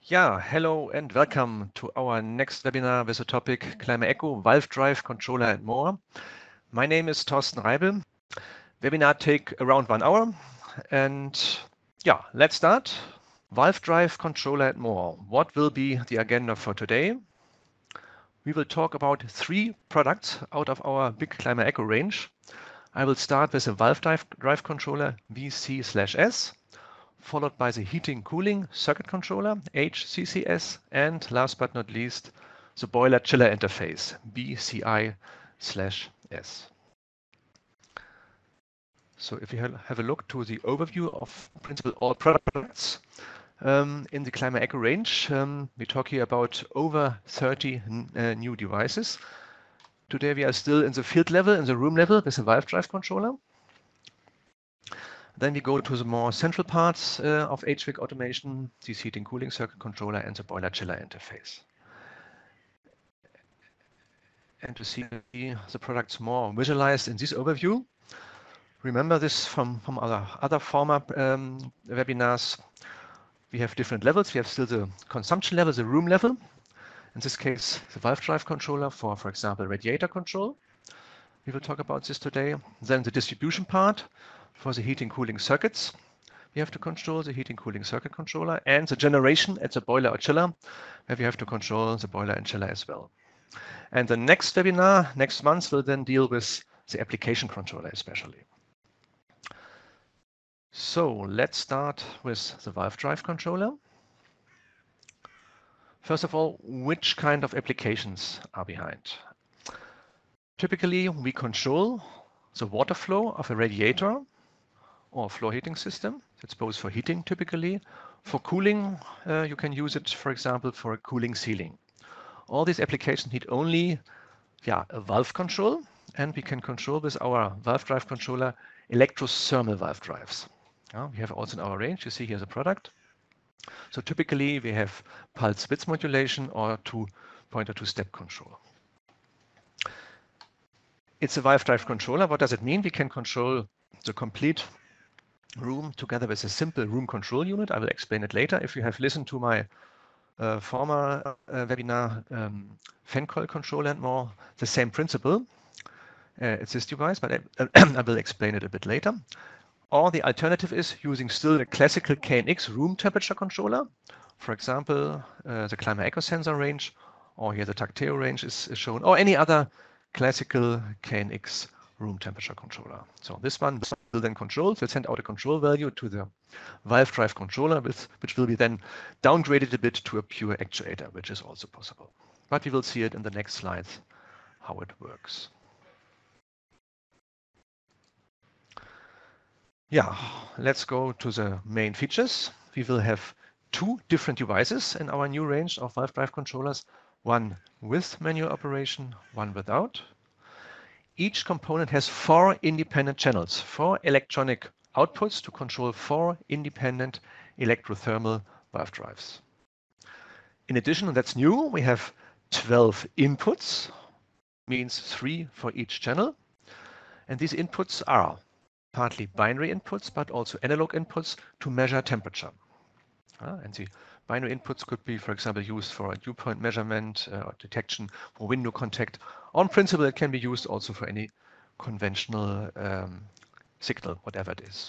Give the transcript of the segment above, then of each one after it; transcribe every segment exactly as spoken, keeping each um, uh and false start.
Yeah, hello and welcome to our next webinar with the topic ClimaEco, Valve Drive Controller and more. My name is Thorsten Reibel. Webinar take around one hour and yeah, let's start. Valve Drive Controller and more. What will be the agenda for today? We will talk about three products out of our big ClimaEco range. I will start with the Valve Drive, Drive Controller V C slash S. Followed by the heating cooling circuit controller, H C C S, and last but not least, the boiler chiller interface, B C I slash S. So if you have a look to the overview of principal all products um, in the ClimaEco range, um, we talk here about over thirty uh, new devices. Today we are still in the field level, in the room level with the Valve Drive controller. Then we go to the more central parts uh, of H V A C automation, the heating cooling circuit controller and the boiler chiller interface. And to see the products more visualized in this overview, remember this from, from other, other former um, webinars. We have different levels. We have still the consumption level, the room level. In this case, the Valve Drive controller for, for example, radiator control. We will talk about this today. Then the distribution part for the heating cooling circuits. We have to control the heating cooling circuit controller and the generation at the boiler or chiller, where we have to control the boiler and chiller as well. And the next webinar, next month, will then deal with the application controller especially. So let's start with the Valve Drive controller. First of all, which kind of applications are behind? Typically, we control the water flow of a radiator or floor heating system. It's both for heating typically. For cooling, uh, you can use it, for example, for a cooling ceiling. All these applications need only yeah, a valve control, and we can control with our Valve Drive controller electrothermal valve drives. Uh, we have also in our range, you see here the product. So typically we have pulse width modulation or two pointer to step control. It's a Valve Drive controller. What does it mean? We can control the complete room together with a simple room control unit. I will explain it later. If you have listened to my uh, former uh, webinar, um, fan coil controller and more, the same principle. Uh, it's this device, but I, I will explain it a bit later. Or the alternative is using still the classical K N X room temperature controller. For example, uh, the ClimaEco sensor range, or here the Tacteo range is, is shown, or any other classical K N X room temperature controller. So this one will then control, will send out a control value to the Valve Drive controller, with, which will be then downgraded a bit to a pure actuator, which is also possible. But we will see it in the next slides, how it works. Yeah, let's go to the main features. We will have two different devices in our new range of Valve Drive controllers, one with manual operation, one without. Each component has four independent channels, four electronic outputs to control four independent electrothermal valve drives. In addition, and that's new, we have twelve inputs, means three for each channel. And these inputs are partly binary inputs, but also analog inputs to measure temperature. Uh, and the binary inputs could be, for example, used for a dew point measurement uh, or detection for window contact. On principle, it can be used also for any conventional um, signal, whatever it is.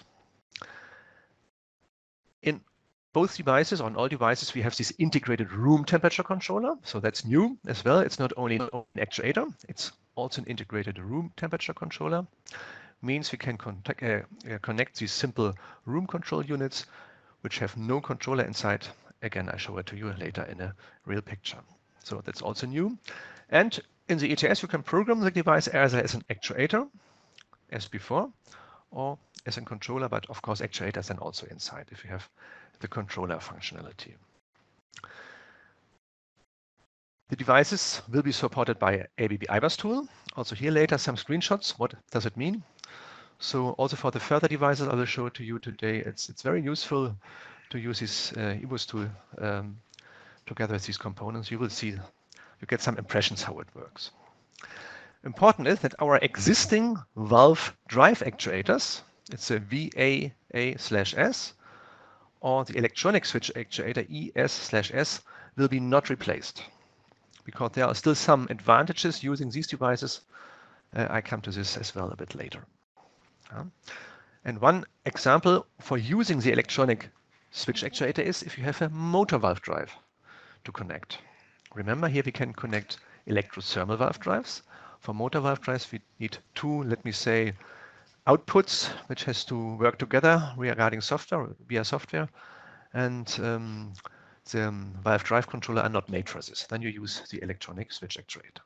In both devices, on all devices, we have this integrated room temperature controller. So that's new as well. It's not only an actuator, it's also an integrated room temperature controller. Means we can contact, uh, uh, connect these simple room control units which have no controller inside. Again, I show it to you later in a real picture. So that's also new. And in the E T S, you can program the device either as an actuator, as before, or as a controller, but of course actuators then also inside if you have the controller functionality. The devices will be supported by A B B I BUS tool. Also here later some screenshots. What does it mean? So also for the further devices I will show it to you today, it's, it's very useful to use this uh, I B U S tool um, together with these components. You will see, you get some impressions how it works. Important is that our existing Valve Drive actuators, it's a V A A slash S, or the electronic switch actuator E S slash S will be not replaced, because there are still some advantages using these devices. Uh, I come to this as well a bit later. Uh, and one example for using the electronic switch actuator is if you have a motor valve drive to connect. Remember, here we can connect electrothermal valve drives. For motor valve drives, we need two, let me say, outputs which has to work together regarding software, via software, and um, the um, valve drive controller are not made for this. Then you use the electronic switch actuator.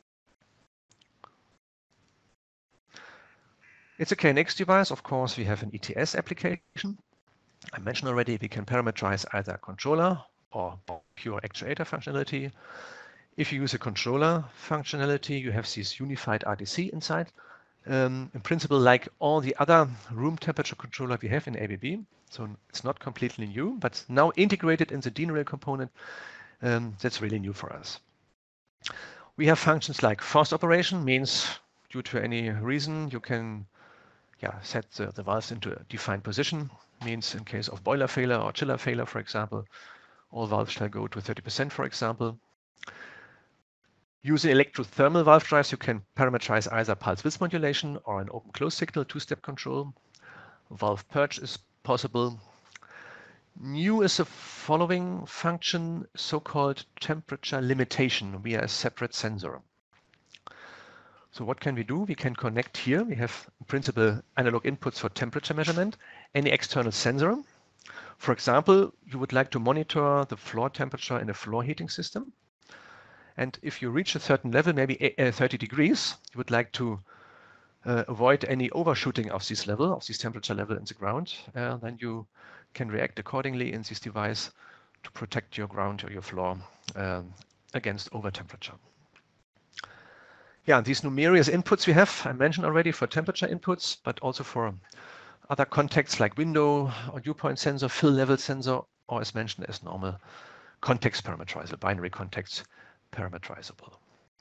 It's a K N X device. Of course, we have an E T S application. I mentioned already we can parameterize either controller or pure actuator functionality. If you use a controller functionality, you have this unified R D C inside. Um, in principle, like all the other room temperature controller we have in A B B. So it's not completely new, but now integrated in the D N R E L component, um, that's really new for us. We have functions like forced operation, means due to any reason you can yeah, set the, the valves into a defined position, means in case of boiler failure or chiller failure, for example, all valves shall go to thirty percent, for example. Using electrothermal valve drives, you can parameterize either pulse width modulation or an open close signal two-step control. Valve purge is possible. New is the following function, so-called temperature limitation via a separate sensor. So what can we do? We can connect here. We have in principle analog inputs for temperature measurement, any external sensor. For example, you would like to monitor the floor temperature in a floor heating system. And if you reach a certain level, maybe thirty degrees, you would like to uh, avoid any overshooting of this level, of this temperature level in the ground, uh, then you can react accordingly in this device to protect your ground or your floor um, against over temperature. Yeah, these numerous inputs we have, I mentioned already for temperature inputs, but also for other contexts like window or dew point sensor, fill level sensor, or as mentioned as normal context parameterizable, binary context parameterizable.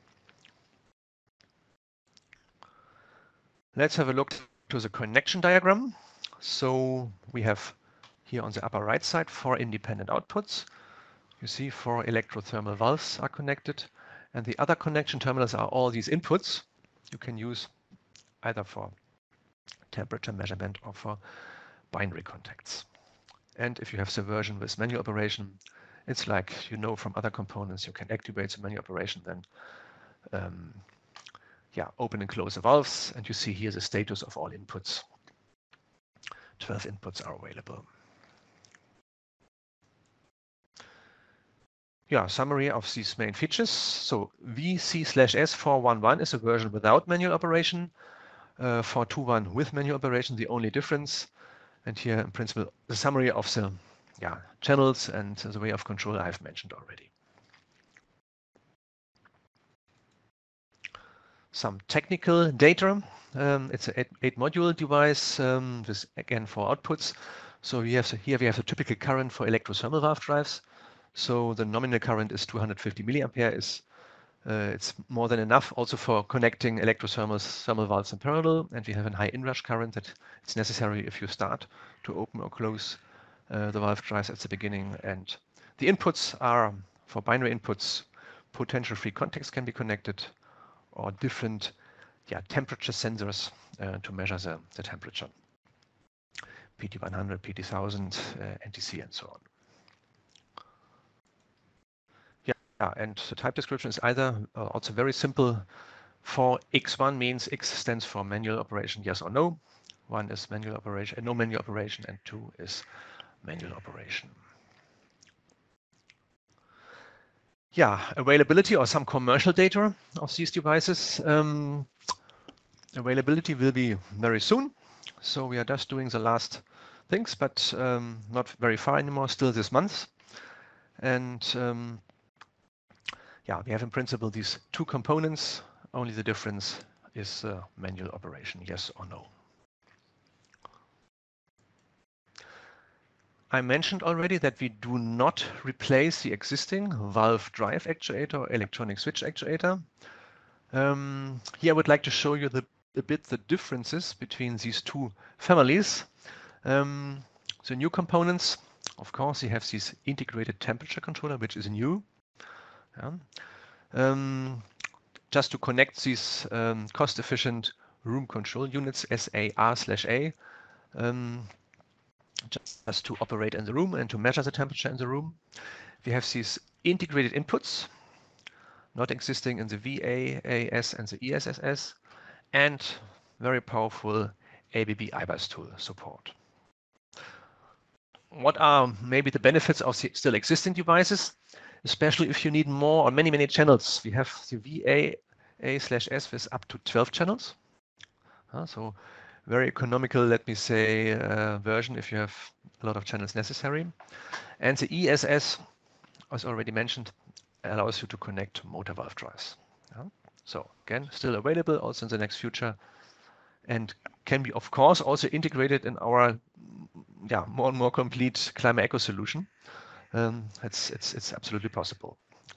Let's have a look to the connection diagram. So we have here on the upper right side four independent outputs. You see four electrothermal valves are connected, and the other connection terminals are all these inputs you can use either for temperature measurement or for binary contacts. And if you have the version with manual operation, it's like you know from other components, you can activate the manual operation, then um, yeah, open and close the valves, and you see here the status of all inputs. twelve inputs are available. Yeah, summary of these main features. So V C slash S four one one is a version without manual operation. Uh, four two one with manual operation, the only difference. And here, in principle, the summary of the yeah, channels and the way of control I have mentioned already. Some technical data. Um, it's an eight, eight module device um, with, again, four outputs. So we have, here we have the typical current for electrothermal valve drives. So the nominal current is two hundred fifty milliampere. Is uh, it's more than enough also for connecting electrothermal thermal valves in parallel. And we have a high inrush current that it's necessary if you start to open or close uh, the valve drives at the beginning. And the inputs are for binary inputs. Potential-free contacts can be connected, or different yeah, temperature sensors uh, to measure the, the temperature. P T one hundred, P T one thousand, uh, N T C, and so on. Yeah, and the type description is either uh, also very simple. For X one means X stands for manual operation, yes or no. One is manual operation, uh, no manual operation, and two is manual operation. Yeah, availability or some commercial data of these devices. Um, availability will be very soon. So we are just doing the last things, but um, not very far anymore, still this month. And um, yeah, we have in principle these two components. Only the difference is uh, manual operation, yes or no. I mentioned already that we do not replace the existing valve drive actuator or electronic switch actuator. Um, here I would like to show you the, a bit the differences between these two families. Um, the new components Of course, you have this integrated temperature controller, which is new. Yeah. Um, just to connect these um, cost-efficient room control units, S A R slash A, um, just to operate in the room and to measure the temperature in the room. We have these integrated inputs, not existing in the V A A S and the E S S S, and very powerful A B B I B U S tool support. What are maybe the benefits of the still existing devices, especially if you need more or many, many channels? We have the V A A slash S with up to twelve channels. Uh, so very economical, let me say, uh, version if you have a lot of channels necessary. And the E S S, as already mentioned, allows you to connect motor valve drives. Yeah. So again, still available also in the next future, and can be, of course, also integrated in our yeah, more and more complete ClimaEco solution. Um, it's, it's, it's absolutely possible.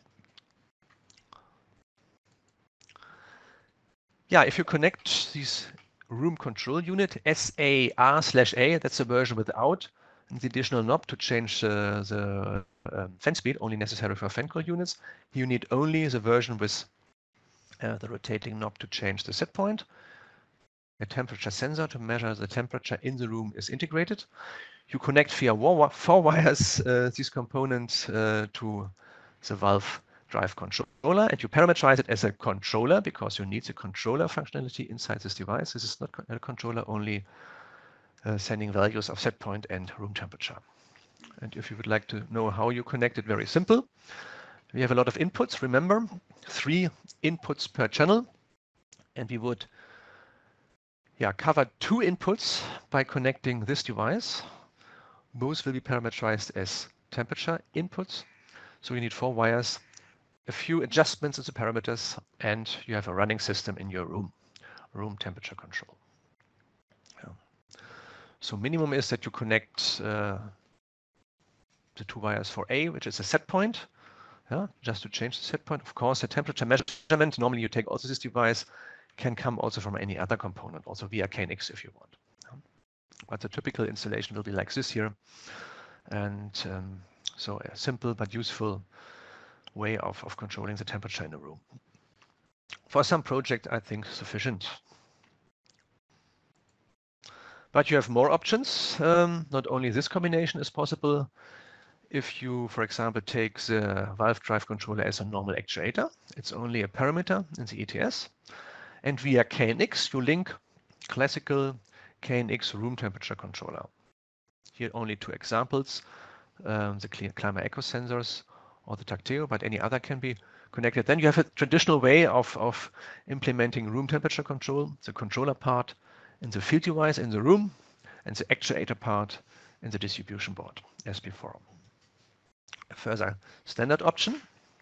Yeah, if you connect this room control unit, S A R slash A, that's the version without the additional knob to change uh, the uh, fan speed, only necessary for fan coil units. You need only the version with uh, the rotating knob to change the set point. A temperature sensor to measure the temperature in the room is integrated. You connect via four wires uh, these components uh, to the valve drive controller, and you parameterize it as a controller because you need the controller functionality inside this device. This is not a controller, only uh, sending values of set point and room temperature. And if you would like to know how you connect it, very simple. We have a lot of inputs. Remember, three inputs per channel, and we would yeah, cover two inputs by connecting this device. Both will be parameterized as temperature inputs. So you need four wires, a few adjustments in the parameters, and you have a running system in your room, room temperature control. Yeah. So minimum is that you connect uh, the two wires for A, which is a set point, yeah, just to change the set point. Of course, the temperature measurement, normally you take also this device, can come also from any other component, also via K N X if you want. Yeah. But the typical installation will be like this here. And um, so a simple but useful way of, of controlling the temperature in a room. For some project, I think sufficient. But you have more options. Um, not only this combination is possible. If you, for example, take the valve drive controller as a normal actuator, it's only a parameter in the E T S. And via K N X, you link classical K N X room temperature controller. Here only two examples, um, the ClimaEco sensors or the Tacteo, but any other can be connected. Then you have a traditional way of, of implementing room temperature control, the controller part in the field device in the room, and the actuator part in the distribution board, as before. A further standard option.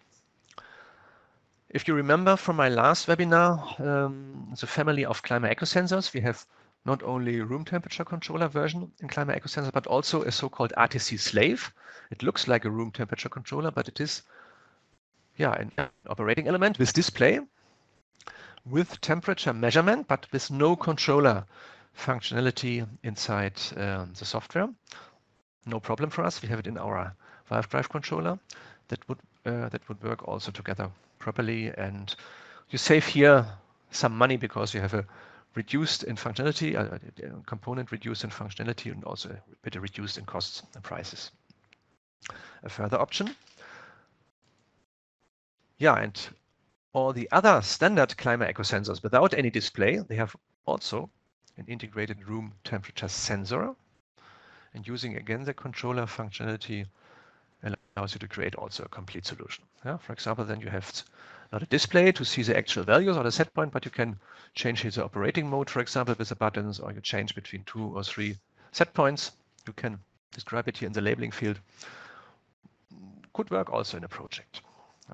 If you remember from my last webinar, um, the family of ClimaEco sensors, we have not only room temperature controller version in ClimaEco sensor, but also a so-called R T C slave. It looks like a room temperature controller, but it is yeah, an operating element with display, with temperature measurement, but with no controller functionality inside um, the software. No problem for us. We have it in our valve drive controller. That would uh, that would work also together properly, and you save here some money because you have a reduced in functionality, a, a component reduced in functionality, and also a bit reduced in costs and prices. A further option. Yeah, and all the other standard ClimaEco sensors without any display, they have also an integrated room temperature sensor. And using again the controller functionality allows you to create also a complete solution. Yeah, for example, then you have not a display to see the actual values or the set point, but you can change the operating mode, for example, with the buttons, or you change between two or three set points. You can describe it here in the labeling field. Could work also in a project. Yeah.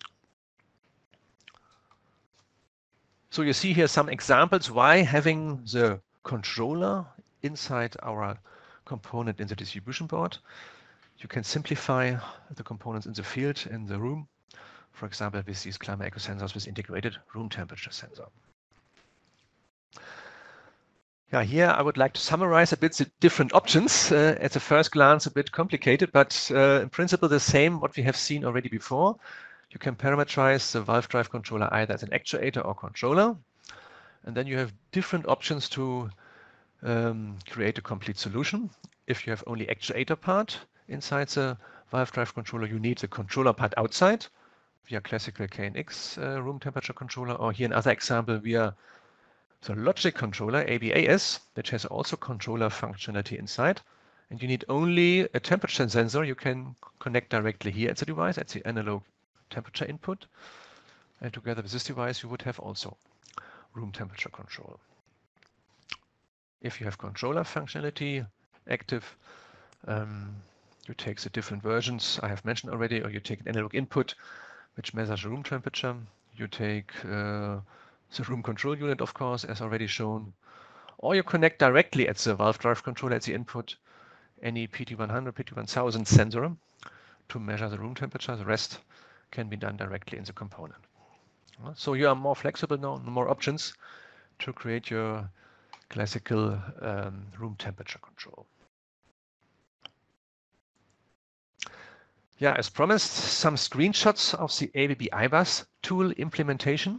So you see here some examples why having the controller inside our component in the distribution board. You can simplify the components in the field, in the room, for example, with these ClimaEco sensors with integrated room temperature sensor. Yeah, here I would like to summarize a bit the different options. Uh, at the first glance, a bit complicated, but uh, in principle the same what we have seen already before. You can parameterize the valve drive controller either as an actuator or controller. And then you have different options to um, create a complete solution. If you have only actuator part inside the valve drive controller, you need the controller part outside via classical K N X uh, room temperature controller, or here another example via the logic controller A B A S, which has also controller functionality inside. And you need only a temperature sensor you can connect directly here at the device, at the analog temperature input. And together with this device, you would have also room temperature control. If you have controller functionality active, um, you take the different versions I have mentioned already, or you take an analog input, which measures room temperature. You take uh, the room control unit, of course, as already shown, or you connect directly at the valve drive controller at the input any P T one hundred, P T one thousand sensor to measure the room temperature. The rest can be done directly in the component. So you are more flexible now, more options to create your classical um, room temperature control. Yeah, as promised, some screenshots of the A B B I B U S tool implementation.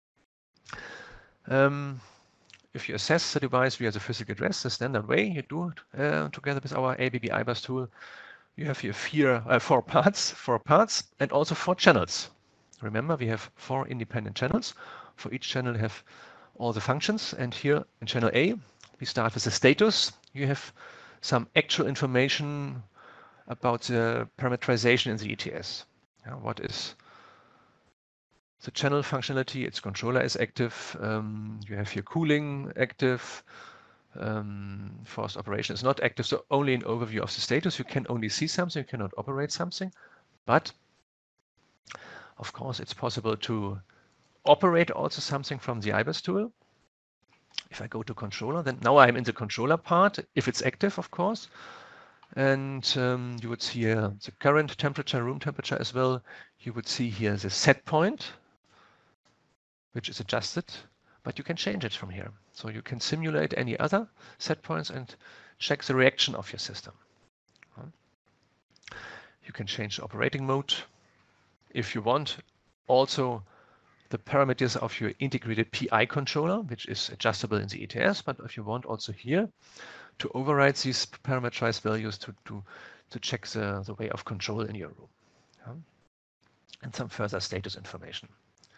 Um, if you assess the device via the physical address, the standard way you do it uh, together with our A B B I B U S tool, you have here four, uh, four parts, four parts, and also four channels. Remember, we have four independent channels. For each channel, we have all the functions. And here in channel A, we start with the status. You have some actual information about the parameterization in the E T S. Yeah, what is the channel functionality? Its controller is active. Um, you have here cooling active. Um, forced operation is not active, so only an overview of the status. You can only see something, you cannot operate something. But of course, it's possible to operate also something from the I B U S tool. If I go to controller, then now I'm in the controller part, if it's active, of course. And um, you would see here the current temperature, room temperature as well. You would see here the set point, which is adjusted, but you can change it from here. So you can simulate any other set points and check the reaction of your system. You can change the operating mode if you want. Also, the parameters of your integrated P I controller, which is adjustable in the E T S, but if you want also here to override these parameterized values to, to, to check the, the way of control in your room. Yeah. And some further status information.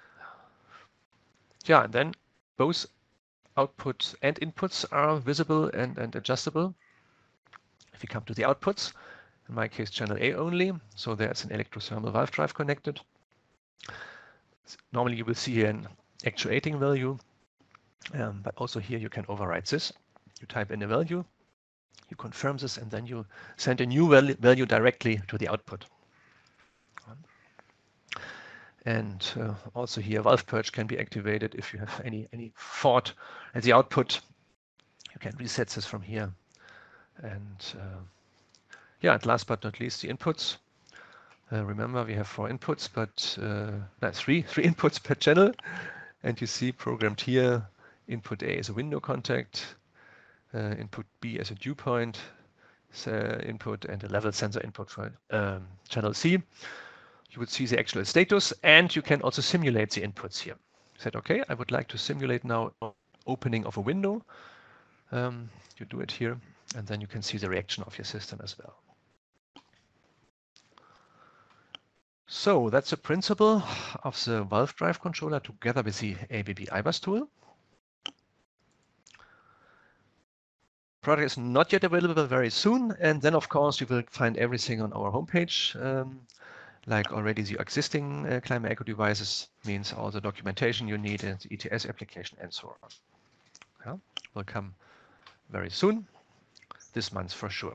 Yeah, and then both outputs and inputs are visible and, and adjustable. If we come to the outputs, in my case, channel A only, so there's an electrothermal valve drive connected. Normally you will see here an actuating value, um, but also here you can override this. You type in a value, you confirm this, and then you send a new value directly to the output. And uh, also here, valve purge can be activated if you have any, any fault at the output. You can reset this from here. And uh, yeah, and last but not least, the inputs. Uh, remember, we have four inputs, but uh, no, three, three inputs per channel. And you see programmed here, input A is a window contact, uh, input B as a dew point uh, input, and a level sensor input for um, channel C. You would see the actual status, and you can also simulate the inputs here. You said, okay, I would like to simulate now opening of a window. Um, you do it here, and then you can see the reaction of your system as well. So that's the principle of the valve drive controller together with the A B B I B U S tool. Product is not yet available very soon, and then of course you will find everything on our homepage. Um, like already the existing uh, ClimaEco devices, means all the documentation you need and the E T S application and so on. Yeah, will come very soon, this month for sure.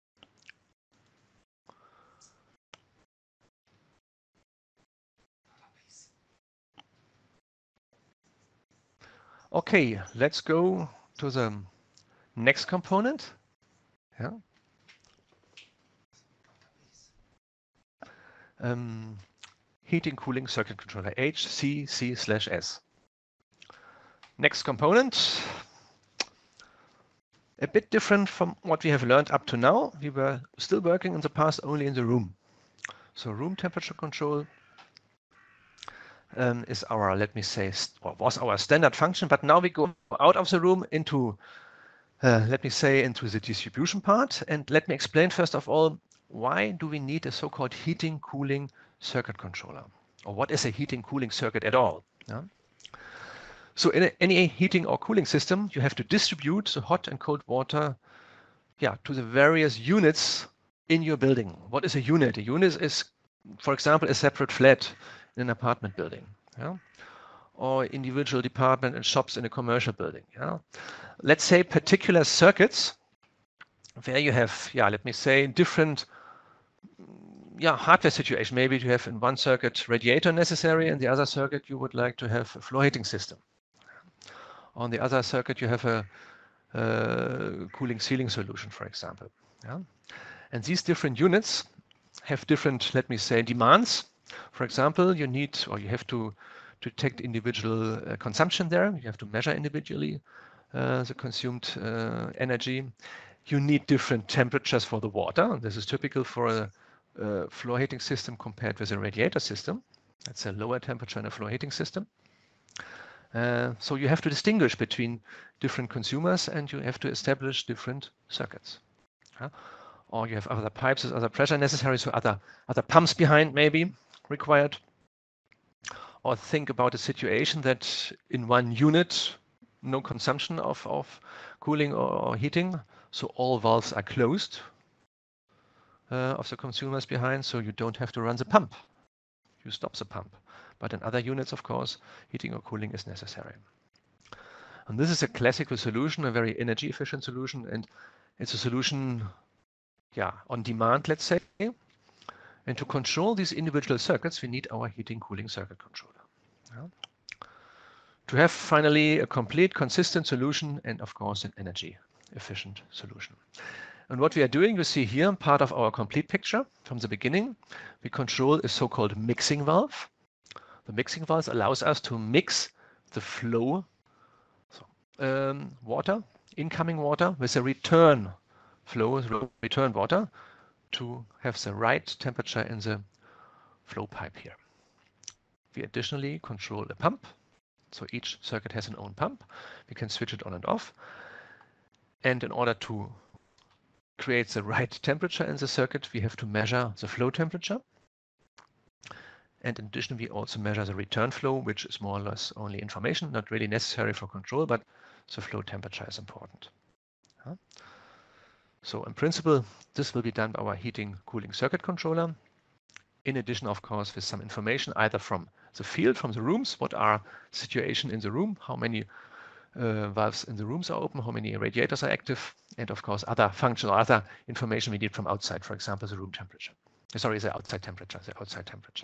Okay, let's go to the next component. Yeah. Um, heating cooling circuit controller H C C slash S. Next component, a bit different from what we have learned up to now. We were still working in the past only in the room. So room temperature control um, is our, let me say, or was our standard function, but now we go out of the room into, uh, let me say, into the distribution part. And let me explain first of all, why do we need a so-called heating cooling circuit controller? Or what is a heating cooling circuit at all? Yeah? So in a, any heating or cooling system, you have to distribute the hot and cold water yeah, to the various units in your building. What is a unit? A unit is, for example, a separate flat in an apartment building, yeah? Or individual department and shops in a commercial building. Yeah? Let's say particular circuits where you have, yeah, let me say, different yeah, hardware situation. Maybe you have in one circuit radiator necessary, and the other circuit you would like to have a floor heating system. On the other circuit, you have a uh, cooling ceiling solution, for example. Yeah? And these different units have different, let me say, demands. For example, you need or you have to, to detect individual uh, consumption there. You have to measure individually uh, the consumed uh, energy. You need different temperatures for the water. This is typical for a, a floor heating system compared with a radiator system. That's a lower temperature in a floor heating system. Uh, so you have to distinguish between different consumers and you have to establish different circuits. Yeah? Or you have other pipes with other pressure necessary, so other, other pumps behind maybe required. Or think about a situation that in one unit, no consumption of, of cooling or, or heating, so all valves are closed uh, of the consumers behind, so you don't have to run the pump. You stop the pump. But in other units, of course, heating or cooling is necessary. And this is a classical solution, a very energy efficient solution, and it's a solution yeah, on demand, let's say. And to control these individual circuits, we need our heating cooling circuit controller. Yeah. To have finally a complete, consistent solution and of course an energy efficient solution. And what we are doing, you see here, part of our complete picture from the beginning, we control a so-called mixing valve. The mixing valve allows us to mix the flow so, um, water, incoming water, with the return flow, return water, to have the right temperature in the flow pipe here. We additionally control a pump. So each circuit has an own pump. We can switch it on and off. And in order to create the right temperature in the circuit, we have to measure the flow temperature. And in addition, we also measure the return flow, which is more or less only information, not really necessary for control, but the flow temperature is important. Huh? So in principle, this will be done by our heating cooling circuit controller. In addition, of course, with some information either from the field, from the rooms, what are situation in the room, how many uh, valves in the rooms are open, how many radiators are active, and of course other functional, other information we need from outside, for example, the room temperature. Sorry, the outside temperature, the outside temperature.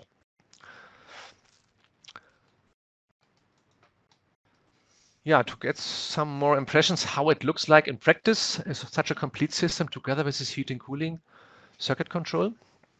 Yeah, to get some more impressions how it looks like in practice is such a complete system together with this heating cooling circuit control.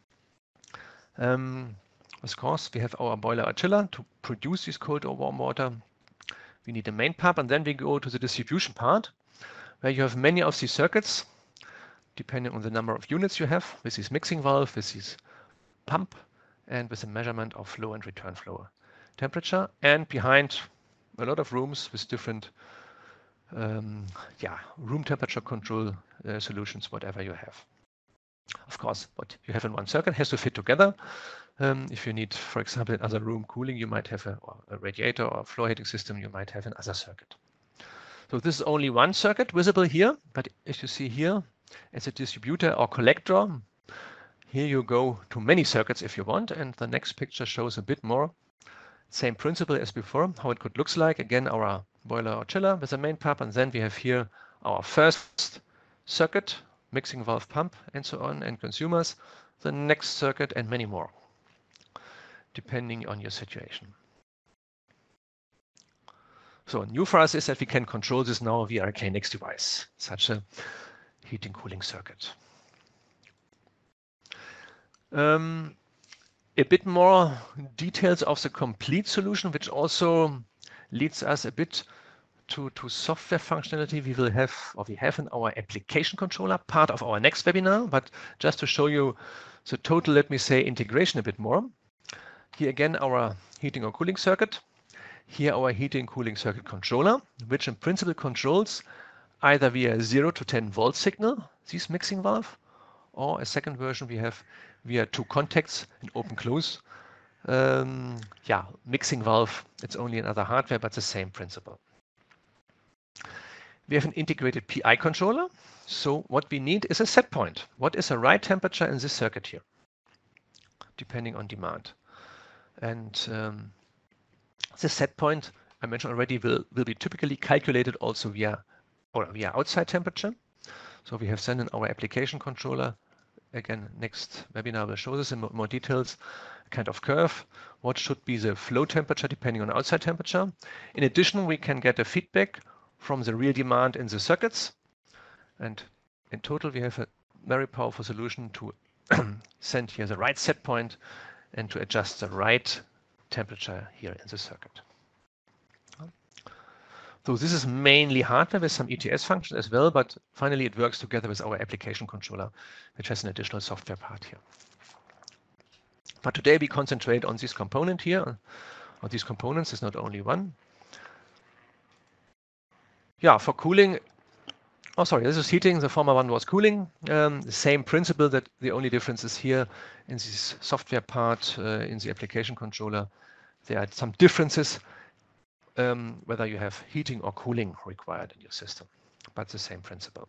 Um, of course, we have our boiler or chiller to produce this cold or warm water. We need a main pump, and then we go to the distribution part, where you have many of these circuits, depending on the number of units you have, with this mixing valve, with this pump, and with the measurement of flow and return flow temperature, and behind a lot of rooms with different um, yeah, room temperature control uh, solutions, whatever you have. Of course, what you have in one circuit has to fit together. Um, if you need, for example, in other room cooling, you might have a, a radiator or a floor heating system, you might have another circuit. So this is only one circuit visible here, but as you see here, as a distributor or collector, here you go to many circuits if you want, and the next picture shows a bit more. Same principle as before, how it could look like. Again, our boiler or chiller with the main pump, and then we have here our first circuit, mixing valve pump, and so on, and consumers, the next circuit, and many more, depending on your situation. So new for us is that we can control this now via a K N X device, such a heating cooling circuit. Um, a bit more details of the complete solution, which also leads us a bit to, to software functionality we will have, or we have in our application controller, part of our next webinar. But just to show you the total, let me say, integration a bit more. Here again, our heating or cooling circuit. Here our heating cooling circuit controller, which in principle controls either via zero to ten volt signal, this mixing valve, or a second version we have via two contacts in open close. Um, yeah, mixing valve, it's only another hardware, but the same principle. We have an integrated P I controller. So what we need is a set point. What is the right temperature in this circuit here, depending on demand. And um, the set point, I mentioned already, will, will be typically calculated also via, or via outside temperature. So we have then in our application controller, again, next webinar will show this in more, more details, a kind of curve. What should be the flow temperature depending on outside temperature. In addition, we can get a feedback from the real demand in the circuits. And in total, we have a very powerful solution to send here the right set point and to adjust the right temperature here in the circuit. So this is mainly hardware with some E T S function as well, but finally it works together with our application controller, which has an additional software part here. But today we concentrate on this component here, or these components is not only one. Yeah, for cooling, oh sorry, this is heating, the former one was cooling. Um, the same principle, that the only difference is here in this software part, uh, in the application controller, there are some differences. Um, whether you have heating or cooling required in your system, but the same principle.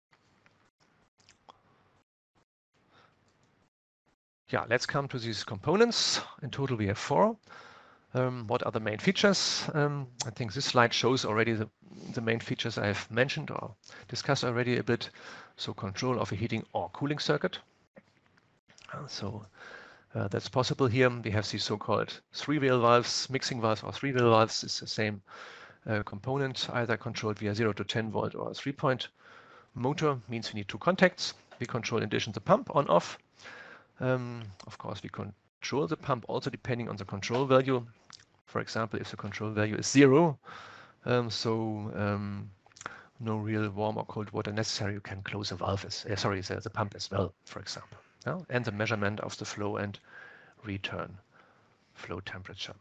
Yeah, let's come to these components. In total, we have four. Um, what are the main features? Um, I think this slide shows already the, the main features I have mentioned or discussed already a bit. So control of a heating or cooling circuit. Uh, so uh, that's possible here. We have these so-called three-wheel valves, mixing valves or three-wheel valves. It's the same uh, component, either controlled via zero to ten volt or a three-point motor. Means we need two contacts. We control in addition the pump on off. Um, of course, we control the pump also depending on the control value. For example, if the control value is zero, um, so um, no real warm or cold water necessary, you can close the valve, as, uh, sorry, the, the pump as well, for example. Yeah? And the measurement of the flow and return flow temperature.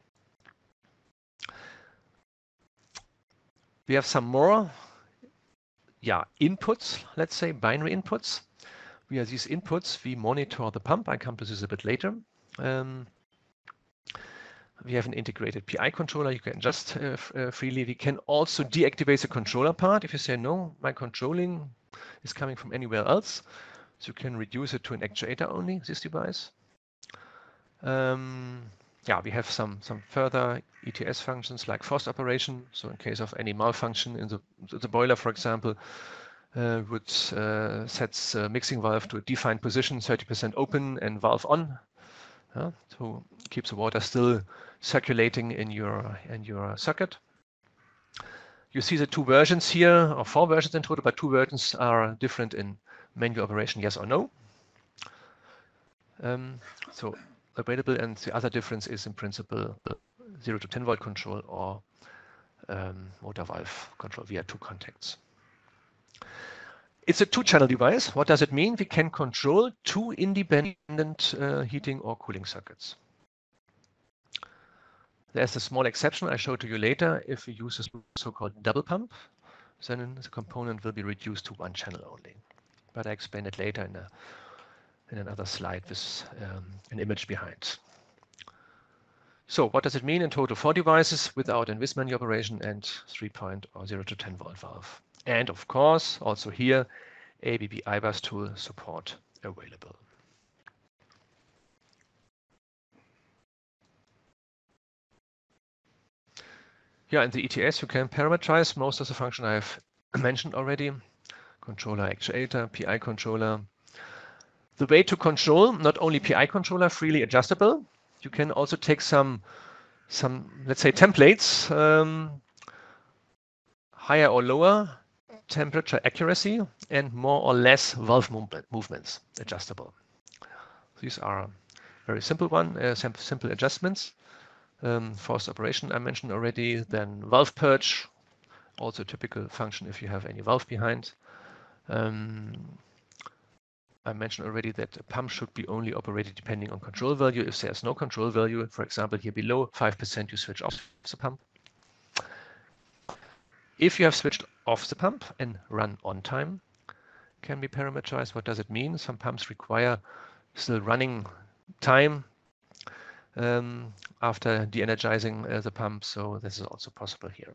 We have some more yeah, inputs, let's say binary inputs. Via these inputs, we monitor the pump. I come to this a bit later. Um, we have an integrated P I controller. You can adjust uh, uh, freely. We can also deactivate the controller part. If you say, no, my controlling is coming from anywhere else, so you can reduce it to an actuator only, this device. Um, yeah, we have some, some further E T S functions like forced operation. So in case of any malfunction in the, the boiler, for example, uh, would uh, sets uh, mixing valve to a defined position, thirty percent open and valve on, uh, to keep the water still circulating in your, in your circuit. You see the two versions here, or four versions in total, but two versions are different in manual operation, yes or no. Um, so available, and the other difference is in principle zero to ten volt control or um, motor valve control via two contacts. It's a two-channel device. What does it mean? We can control two independent uh, heating or cooling circuits. There's a small exception I show to you later. If we use a so-called double pump, then the component will be reduced to one channel only. But I explain it later in, a, in another slide with um, an image behind. So what does it mean in total? Four devices without and with manual operation and three-point or zero to ten volt valve. And of course, also here, A B B I bus tool support available. Yeah, in the E T S, you can parameterize most of the function I have mentioned already. Controller, actuator, P I controller. The way to control, not only P I controller, freely adjustable. You can also take some, some let's say, templates, um, higher or lower temperature accuracy, and more or less valve movement, movements adjustable. These are very simple one, uh, simple adjustments. Um, forced operation I mentioned already, then valve purge, Also a typical function if you have any valve behind. Um, I mentioned already that a pump should be only operated depending on control value. If there's no control value, for example, here below five percent, you switch off the pump. If you have switched off the pump and run on time, can be parameterized. What does it mean? Some pumps require still running time um, after de-energizing uh, the pump, so this is also possible here.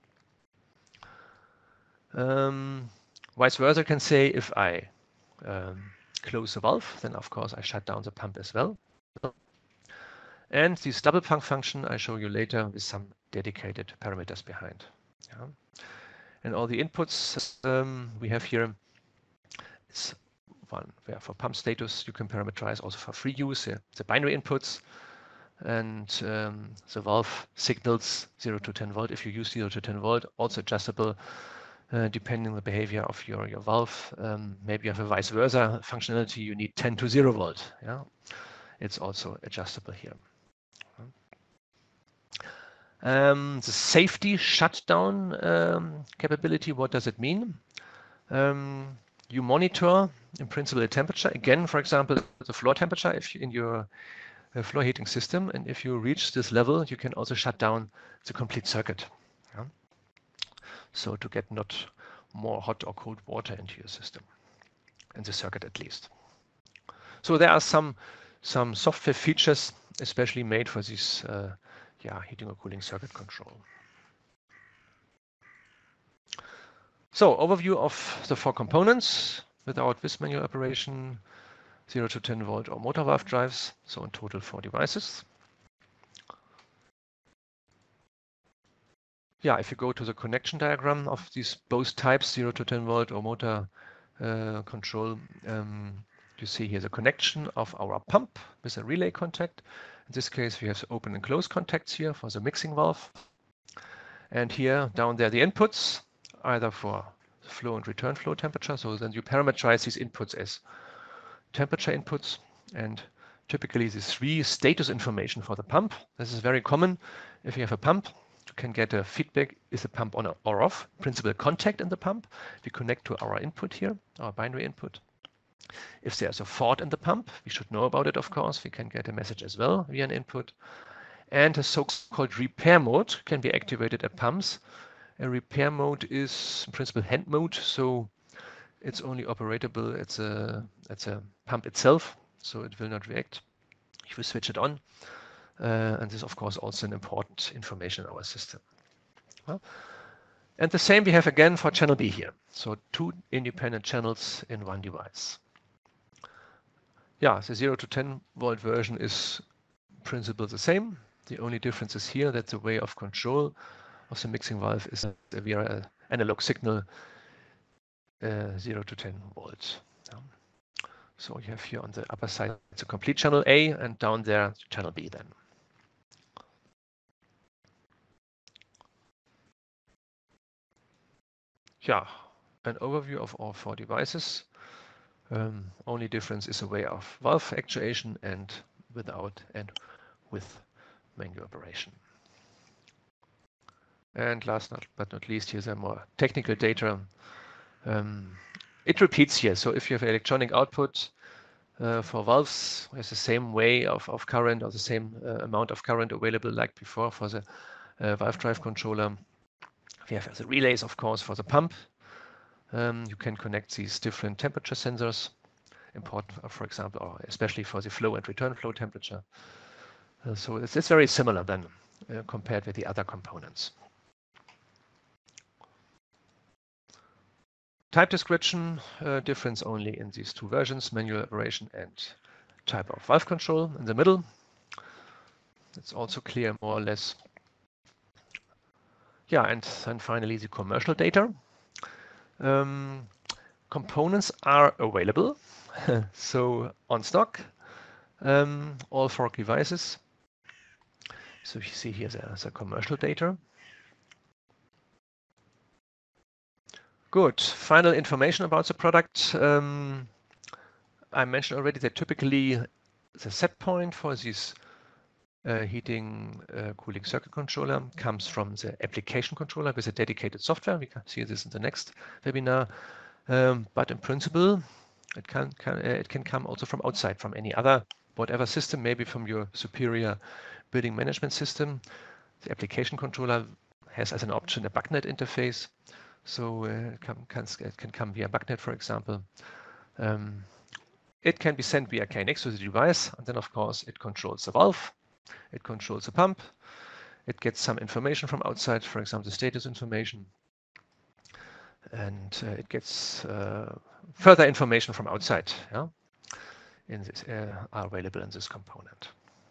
Um, vice versa, can say if I um, close the valve, then of course I shut down the pump as well. And this double pump function I show you later with some dedicated parameters behind. Yeah. And all the inputs um, we have here, it's one where for pump status you can parameterize also for free use uh, the binary inputs, and um, the valve signals zero to ten volt if you use zero to ten volt, also adjustable uh, depending on the behavior of your, your valve. Um, maybe you have a vice versa functionality, you need ten to zero volt. Yeah, it's also adjustable here. Um, the safety shutdown um, capability, what does it mean? Um, you monitor in principle the temperature. Again, for example, the floor temperature if you, in your uh, floor heating system, and if you reach this level, you can also shut down the complete circuit. Yeah? So to get not more hot or cold water into your system, in the circuit at least. So there are some some software features especially made for this uh, yeah, heating or cooling circuit control. So overview of the four components without this manual operation, zero to ten volt or motor valve drives. So in total four devices. Yeah, if you go to the connection diagram of these both types, zero to ten volt or motor uh, control, um, you see here the connection of our pump with a relay contact. In this case, we have open and close contacts here for the mixing valve. And here down there, the inputs, either for flow and return flow temperature. So then you parameterize these inputs as temperature inputs, and typically the three status information for the pump. This is very common. If you have a pump, you can get a feedback, is the pump on or off? Principal contact in the pump. We connect to our input here, our binary input. If there's a fault in the pump, we should know about it, of course. We can get a message as well via an input. And a so-called repair mode can be activated at pumps. A repair mode is in principle hand mode, so it's only operatable at the, at the pump itself, so it will not react if we switch it on. Uh, and this is, of course, also an important information in our system. Well, and the same we have again for channel B here. So two independent channels in one device. Yeah, the zero to ten volt version is in principle the same. The only difference is here that the way of control of the mixing valve is via an analog signal uh, zero to ten volts. Yeah. So you have here on the upper side it's a complete channel A, and down there channel B then. Yeah, an overview of all four devices. Um, only difference is a way of valve actuation and without and with manual operation. And last not, but not least, here's a more technical data. Um, it repeats here. So if you have electronic output uh, for valves, there's the same way of, of current or the same uh, amount of current available like before for the uh, valve drive controller. We have the relays, of course, for the pump. Um, you can connect these different temperature sensors, important, for example, or especially for the flow and return flow temperature. Uh, so it's, it's very similar then uh, compared with the other components. Type description, uh, difference only in these two versions, manual operation and type of valve control in the middle. It's also clear more or less. Yeah, and then finally the commercial data. Um, components are available, so on stock, um, all four devices. So you see here the, the commercial data. Good. Final information about the product. Um, I mentioned already that typically the set point for these uh, heating uh, cooling circuit controller comes from the application controller with a dedicated software. We can see this in the next webinar. Um, but in principle, it can, can uh, it can come also from outside, from any other whatever system, maybe from your superior building management system. The application controller has as an option a BACnet interface, so uh, it, can, can, it can come via BACnet, for example. Um, it can be sent via K N X to the device, and then of course it controls the valve, it controls the pump, it gets some information from outside, for example, the status information, and uh, it gets uh, further information from outside. Yeah, in this uh, are available in this component.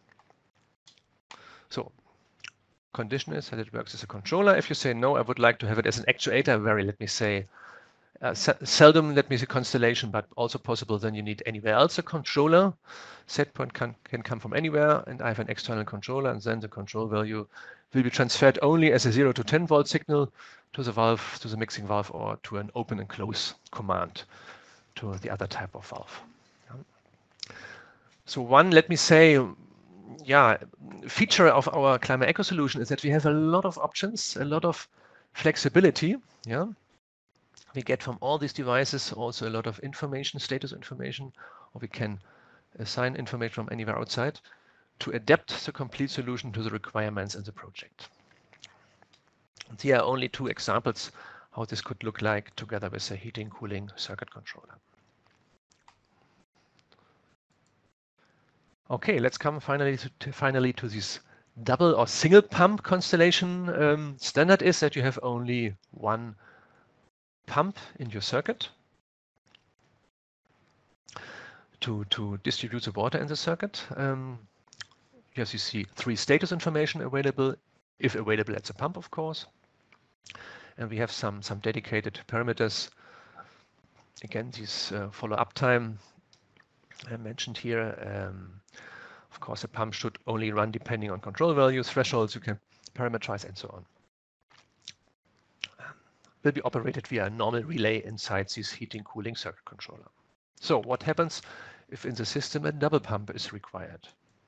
So condition is that it works as a controller. If you say no, I would like to have it as an actuator, very, let me say, uh, seldom, let me say, constellation, but also possible, then you need anywhere else a controller. Set point can, can come from anywhere, and I have an external controller, and then the control value will be transferred only as a zero to ten volt signal to the valve, to the mixing valve, or to an open and close command to the other type of valve. So one, let me say, yeah, feature of our ClimaEco solution is that we have a lot of options, a lot of flexibility. Yeah, we get from all these devices also a lot of information, status information, or we can assign information from anywhere outside to adapt the complete solution to the requirements in the project. And here are only two examples how this could look like together with a heating cooling circuit controller. Okay, let's come finally to, to finally to this double or single pump constellation. Um, standard is that you have only one pump in your circuit to, to distribute the water in the circuit. Um, as you see, three status information available, if available at the pump, of course. And we have some, some dedicated parameters. Again, these uh, follow uptime I mentioned here. Um, of course, the pump should only run depending on control values, thresholds you can parameterize, and so on. Um, will be operated via a normal relay inside this heating cooling circuit controller. So what happens if in the system a double pump is required?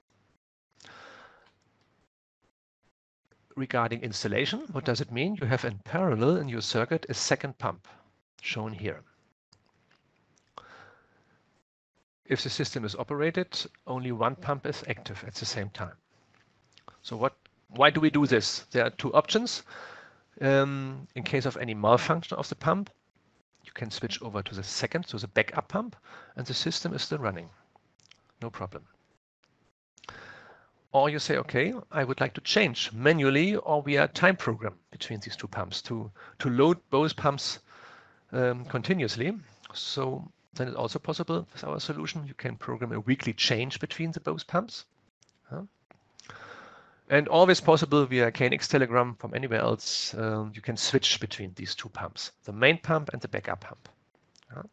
Regarding installation, what does it mean? You have in parallel in your circuit a second pump, shown here. If the system is operated, only one pump is active at the same time. So what? Why do we do this? There are two options. Um, in case of any malfunction of the pump, you can switch over to the second, to the backup pump, and the system is still running. No problem. Or you say, okay, I would like to change manually or via time program between these two pumps to, to load both pumps um, continuously. So then it's also possible with our solution. You can program a weekly change between the both pumps. Huh? And always possible via K N X telegram from anywhere else. Um, you can switch between these two pumps, the main pump and the backup pump. Huh?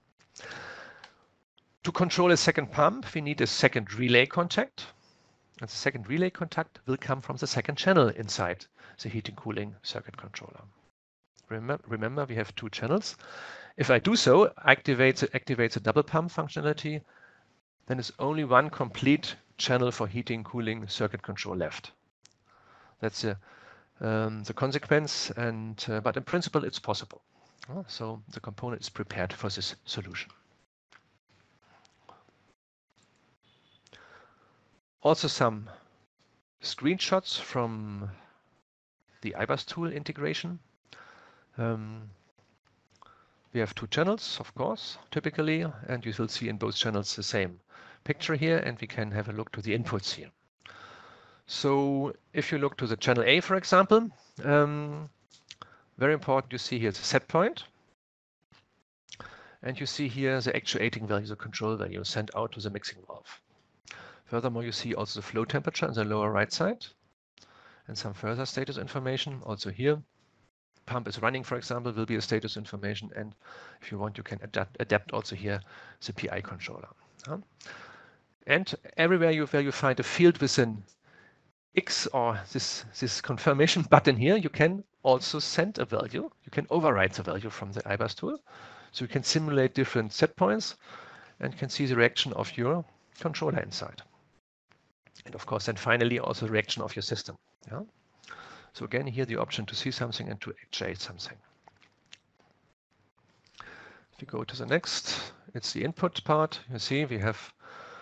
To control a second pump, we need a second relay contact. And the second relay contact will come from the second channel inside the heating cooling circuit controller. Remember, remember we have two channels. If I do so, activate the, activate the double pump functionality, then it's only one complete channel for heating cooling circuit control left. That's the, um, the consequence, and uh, but in principle it's possible. Uh, so the component is prepared for this solution. Also some screenshots from the I B U S tool integration. Um, we have two channels, of course, typically, and you will see in both channels the same picture here, and we can have a look to the inputs here. So if you look to the channel A, for example, um, very important, you see here the set point, and you see here the actuating value, the control value sent out to the mixing valve. Furthermore, you see also the flow temperature on the lower right side and some further status information. Also here, pump is running, for example, will be a status information. And if you want, you can adapt, adapt also here the P I controller. Yeah. And everywhere you, where you find a field with an X or this, this confirmation button here, you can also send a value. You can override the value from the I B U S tool. So you can simulate different set points and can see the reaction of your controller inside. And of course, then finally also the reaction of your system. Yeah? So again, here the option to see something and to actuate something. If you go to the next, it's the input part. You see we have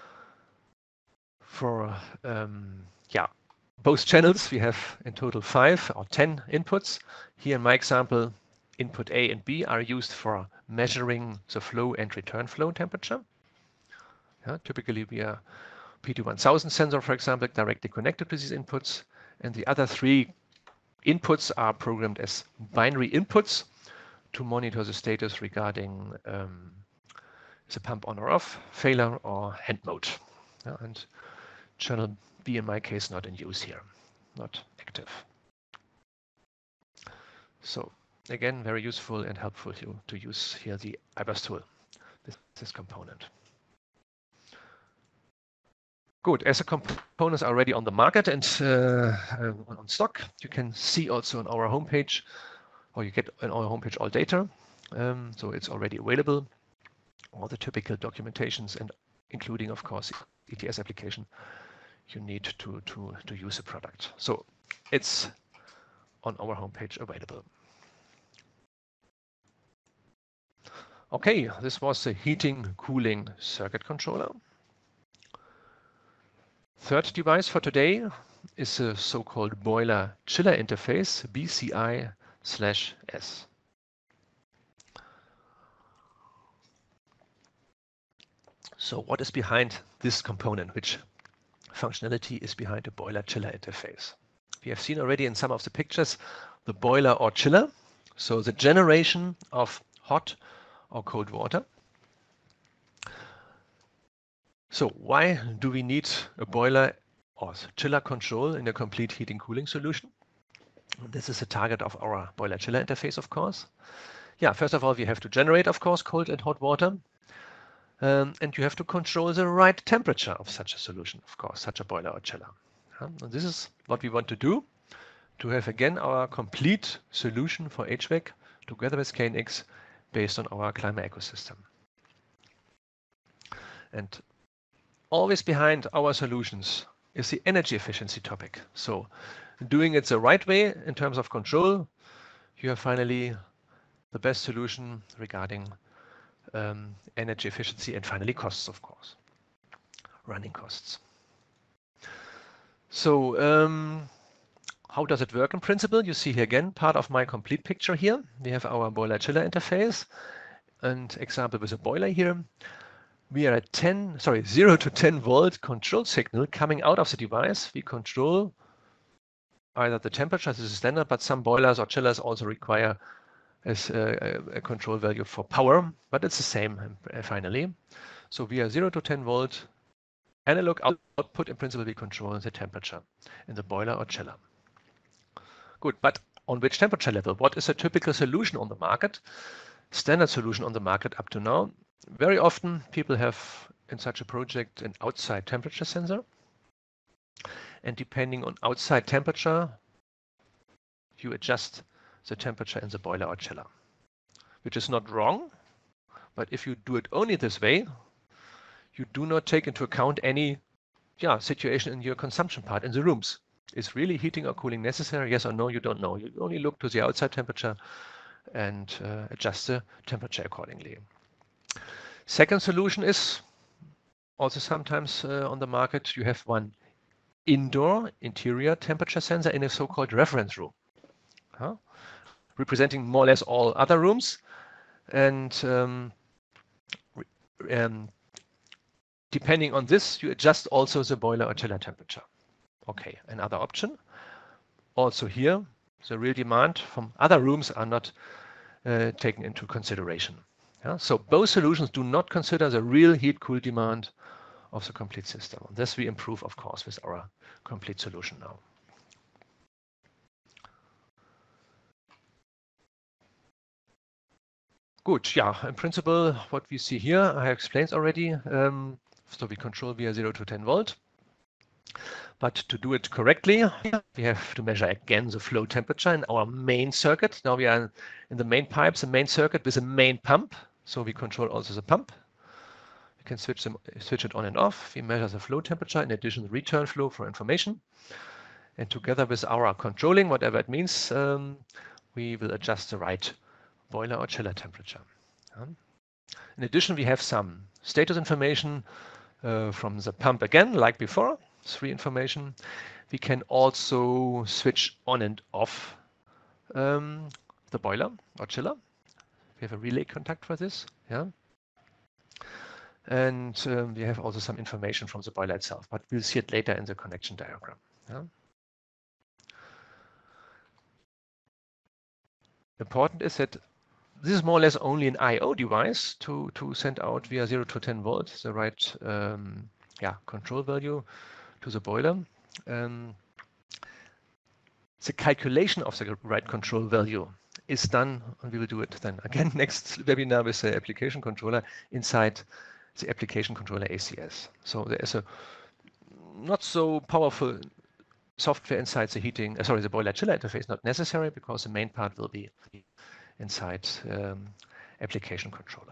for um, yeah, both channels, we have in total five or ten inputs. Here in my example, input A and B are used for measuring the flow and return flow temperature. Yeah, typically we are P T one thousand sensor, for example, directly connected to these inputs. And the other three inputs are programmed as binary inputs to monitor the status regarding um, the pump on or off, failure or hand mode. Yeah, and channel B in my case not in use here, not active. So again, very useful and helpful to, to use here the I B U S tool, this, this component. Good, as the components are already on the market and uh, on stock, you can see also on our homepage, or you get on our homepage all data. Um, so it's already available, all the typical documentations and including, of course, E T S application you need to, to, to use the product. So it's on our homepage available. Okay, this was the heating cooling circuit controller. Third device for today is a so-called boiler chiller interface, B C I slash S. So what is behind this component? Which functionality is behind the boiler chiller interface? We have seen already in some of the pictures the boiler or chiller, so the generation of hot or cold water. So why do we need a boiler or chiller control in a complete heating cooling solution? This is the target of our boiler chiller interface, of course. Yeah, first of all, we have to generate, of course, cold and hot water. Um, and you have to control the right temperature of such a solution, of course, such a boiler or chiller. Um, and this is what we want to do, to have again our complete solution for H V A C together with K N X based on our Clyma ecosystem. And always behind our solutions is the energy efficiency topic. So doing it the right way in terms of control, you have finally the best solution regarding um, energy efficiency and finally costs, of course, running costs. So um, how does it work in principle? You see here again part of my complete picture here. We have our boiler chiller interface and example with a boiler here. We are at ten, sorry, zero to ten volt control signal coming out of the device. We control either the temperature, this is standard, but some boilers or chillers also require as a, a control value for power, but it's the same uh, finally. So we are zero to ten volt analog output. In principle, we control the temperature in the boiler or chiller. Good, but on which temperature level? What is a typical solution on the market? Standard solution on the market up to now. Very often people have in such a project an outside temperature sensor. And depending on outside temperature, you adjust the temperature in the boiler or chiller, which is not wrong. But if you do it only this way, you do not take into account any yeah, situation in your consumption part in the rooms. Is really heating or cooling necessary? Yes or no? You don't know. You only look to the outside temperature and uh, adjust the temperature accordingly. Second solution is also sometimes uh, on the market. You have one indoor interior temperature sensor in a so-called reference room, huh? representing more or less all other rooms. And um, um, depending on this, you adjust also the boiler or chiller temperature. Okay, another option. Also here, the real demand from other rooms are not uh, taken into consideration. Yeah? So both solutions do not consider the real heat-cool demand of the complete system. And this we improve, of course, with our complete solution now. Good, yeah, in principle, what we see here, I explained already. Um, so we control via zero to ten volt. But to do it correctly, we have to measure again the flow temperature in our main circuit. Now we are in the main pipes, the main circuit with a main pump. So we control also the pump. We can switch them, switch it on and off. We measure the flow temperature, in addition the return flow for information. And together with our controlling, whatever it means, um, we will adjust the right boiler or chiller temperature. Um, in addition, we have some status information uh, from the pump again, like before, three information. We can also switch on and off um, the boiler or chiller. We have a relay contact for this. Yeah. And um, we have also some information from the boiler itself, but we'll see it later in the connection diagram. Yeah. Important is that this is more or less only an I O device to, to send out via zero to ten volts the right um, yeah, control value to the boiler. Um, the calculation of the right control value is done, and we will do it then again next webinar with the application controller inside the application controller A C S. So there is a not so powerful software inside the heating, uh, sorry, the boiler chiller interface, not necessary because the main part will be inside um, application controller.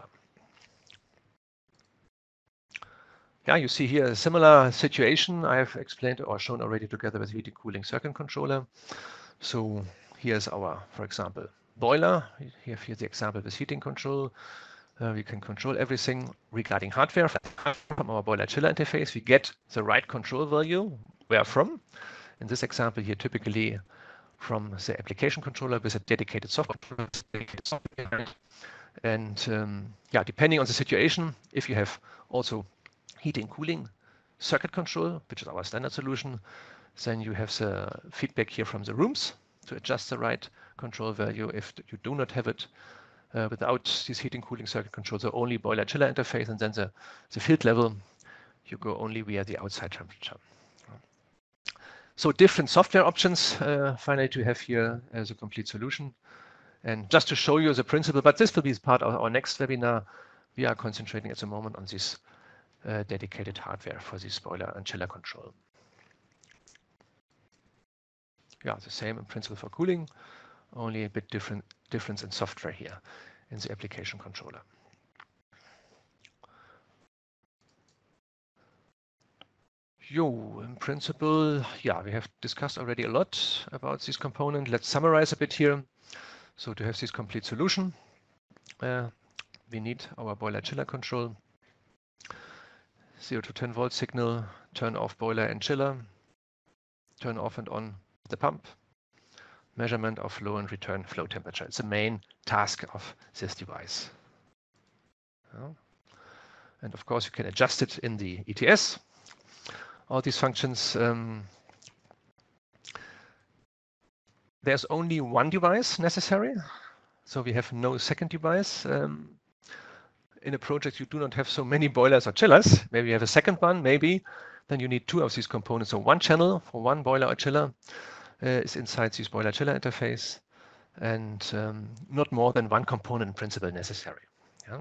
Yeah, you see here a similar situation I have explained or shown already together with heating cooling circuit controller. So here's our, for example, boiler. We have here the example with heating control. Uh, we can control everything regarding hardware from our boiler chiller interface. We get the right control value. Where from? In this example here, typically from the application controller with a dedicated software. And um, yeah, depending on the situation, if you have also heating cooling circuit control, which is our standard solution, then you have the feedback here from the rooms to adjust the right control value. If you do not have it uh, without this heating cooling circuit control, so only boiler chiller interface, and then the, the field level, you go only via the outside temperature. So different software options uh, finally to have here as a complete solution. And just to show you the principle, but this will be part of our next webinar, we are concentrating at the moment on this uh, dedicated hardware for this boiler and chiller control. Yeah, the same in principle for cooling, only a bit different difference in software here in the application controller. Yo, in principle, yeah, we have discussed already a lot about this component. Let's summarize a bit here. So to have this complete solution, uh, we need our boiler chiller control, zero to ten volt signal, turn off boiler and chiller, turn off and on the pump, measurement of flow and return flow temperature. It's the main task of this device. Yeah. And of course, you can adjust it in the E T S. All these functions, um, there's only one device necessary. So we have no second device. Um, in a project, you do not have so many boilers or chillers. Maybe you have a second one, maybe. Then you need two of these components. So one channel for one boiler or chiller uh, is inside this boiler chiller interface, and um, not more than one component in principle necessary. Yeah.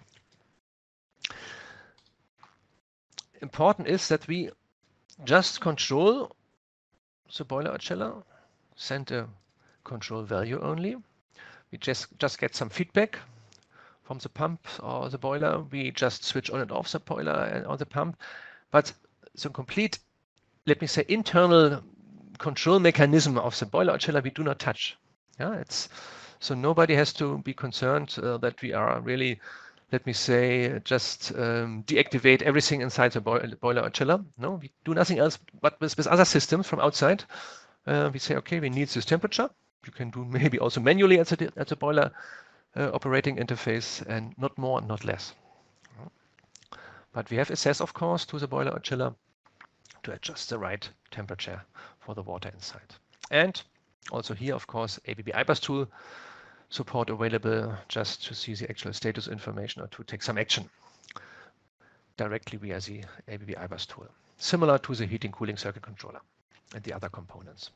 Important is that we just control the boiler or chiller, send a control value only. We just, just get some feedback from the pump or the boiler. We just switch on and off the boiler or the pump. But the complete, let me say, internal control mechanism of the boiler or chiller, we do not touch. Yeah, it's so nobody has to be concerned uh, that we are really, let me say, just um, deactivate everything inside the boi boiler or chiller. No, we do nothing else but with, with other systems from outside. Uh, we say, okay, we need this temperature. You can do maybe also manually at the, at the boiler uh, operating interface, and not more, not less. But we have access, of course, to the boiler or chiller to adjust the right temperature for the water inside. And also here, of course, A B B I bus tool support available just to see the actual status information or to take some action directly via the A B B I bus tool, similar to the heating cooling circuit controller and the other components.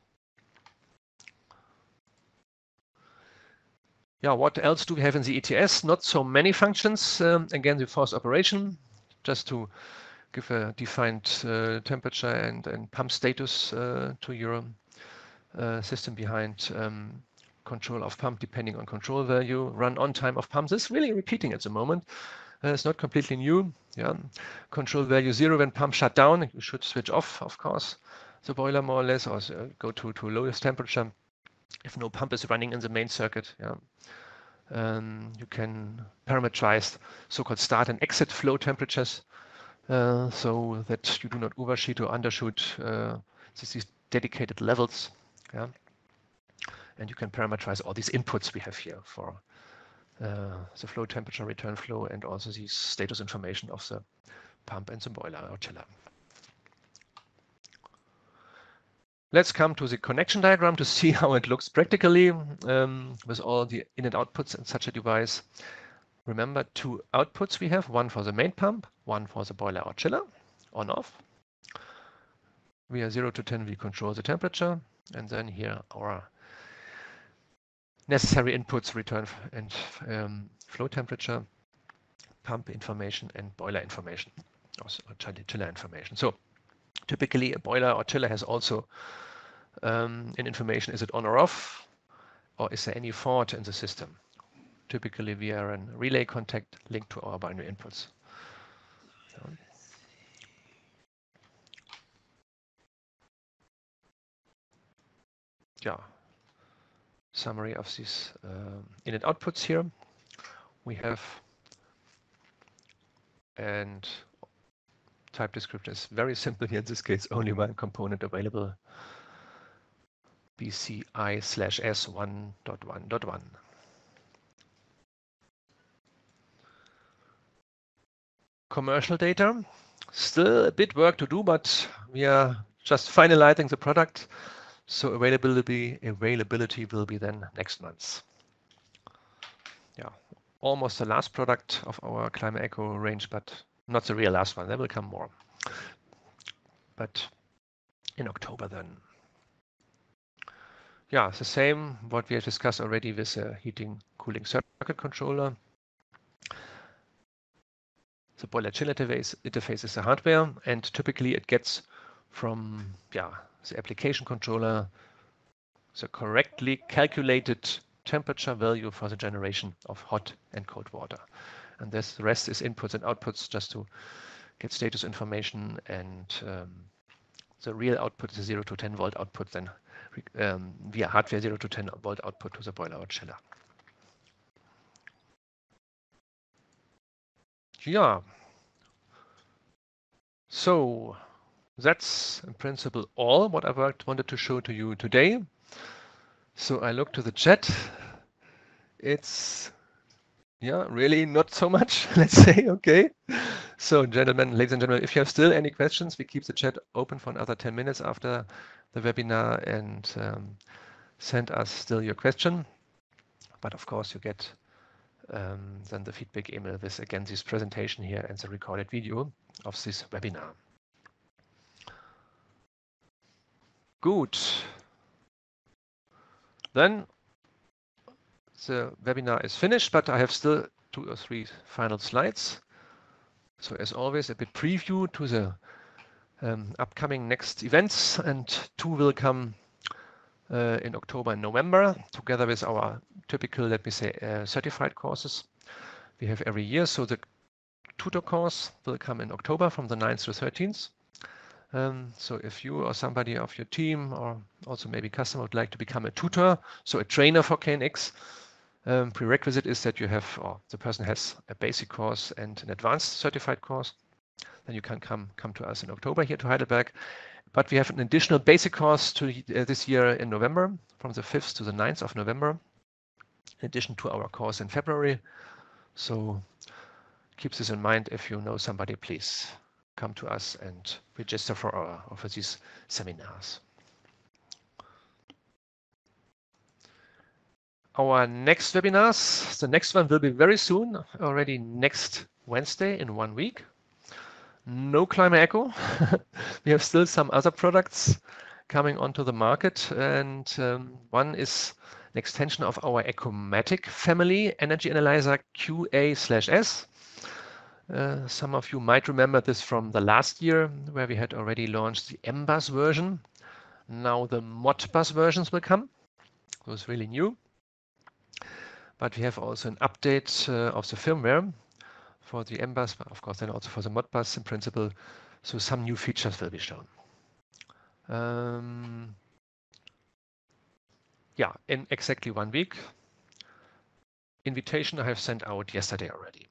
Yeah, what else do we have in the E T S? Not so many functions. Um, again, the force operation, just to give a defined uh, temperature and, and pump status uh, to your uh, system behind. Um, control of pump depending on control value, run on time of pump. This is really repeating at the moment. Uh, it's not completely new. Yeah, control value zero when pump shut down. You should switch off, of course, the boiler more or less, or go to to lowest temperature if no pump is running in the main circuit. Yeah. Um, you can parameterize so-called start and exit flow temperatures, uh, so that you do not overshoot or undershoot uh, these dedicated levels. Yeah. And you can parameterize all these inputs we have here for uh, the flow temperature, return flow, and also the status information of the pump and the boiler or chiller. Let's come to the connection diagram to see how it looks practically um, with all the in and outputs in such a device. Remember, two outputs we have, one for the main pump, one for the boiler or chiller, on off. We are zero to ten, we control the temperature, and then here our necessary inputs, return and um, flow temperature, pump information, and boiler information, also chiller information. So typically a boiler or chiller has also um, in information, is it on or off, or is there any fault in the system? Typically via a relay contact linked to our binary inputs. So, yeah, summary of these um, in and outputs here. We have, and type description is very simple here in this case, only one component available, B C I slash S one dot one dot one. Commercial data, still a bit work to do, but we are just finalizing the product. So availability availability will be then next month. Yeah, almost the last product of our ClimaEco range, but not the real last one. There will come more. But in October then. Yeah, it's the same what we have discussed already with the heating cooling circuit controller. The boiler chiller interface, interface is the hardware, and typically it gets from yeah the application controller the correctly calculated temperature value for the generation of hot and cold water. And this the rest is inputs and outputs just to get status information, and um, the real output is a zero to ten volt output then um, via hardware zero to ten volt output to the boiler or chiller. Yeah. So that's in principle all what I wanted to show to you today. So I look to the chat. It's yeah, really not so much, let's say, okay. So gentlemen, ladies and gentlemen, if you have still any questions, we keep the chat open for another ten minutes after the webinar, and um, send us still your question. But of course you get um, then the feedback email with again this presentation here and the recorded video of this webinar. Good. Then the webinar is finished, but I have still two or three final slides. So as always, a bit preview to the um, upcoming next events, and two will come uh, in October and November, together with our typical, let me say, uh, certified courses we have every year. So the tutor course will come in October from the ninth to thirteenth. Um, so if you or somebody of your team, or also maybe customer, would like to become a tutor, so a trainer for K N X, um, prerequisite is that you have, or the person has a basic course and an advanced certified course. Then you can come come to us in October here to Heidelberg. But we have an additional basic course to uh, this year in November, from the fifth to the ninth of November, in addition to our course in February. So keep this in mind. If you know somebody, please come to us and register for our for these seminars. Our next webinars, the next one will be very soon, already next Wednesday in one week. No ClimaEco. We have still some other products coming onto the market, and um, one is an extension of our Ecomatic family energy analyzer Q A slash S. Uh, some of you might remember this from the last year, where we had already launched the M bus version. Now the Modbus versions will come. So it's really new. But we have also an update uh, of the firmware. for the M bus, but of course then also for the Modbus in principle. So some new features will be shown. Um, yeah, in exactly one week. Invitation I have sent out yesterday already.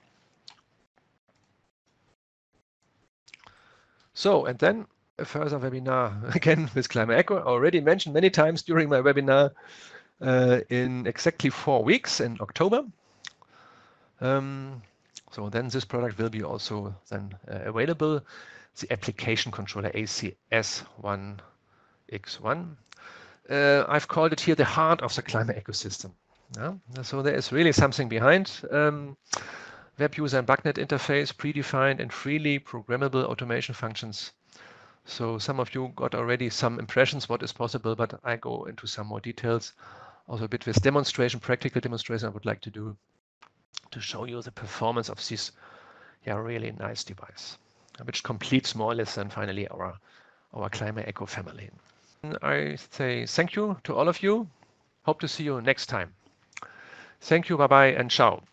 So, and then a further webinar again with Climate Echo, already mentioned many times during my webinar, uh, in exactly four weeks in October. Um, so then this product will be also then uh, available, the application controller A C S one X one. Uh, I've called it here the heart of the Climate ecosystem. Yeah? So there is really something behind. Um, web user and BACnet interface, predefined and freely programmable automation functions. So some of you got already some impressions what is possible, but I go into some more details. Also a bit with demonstration, practical demonstration I would like to do to show you the performance of this yeah, really nice device, which completes more or less then finally our, our Climate Echo family. I say thank you to all of you. Hope to see you next time. Thank you, bye-bye, and ciao.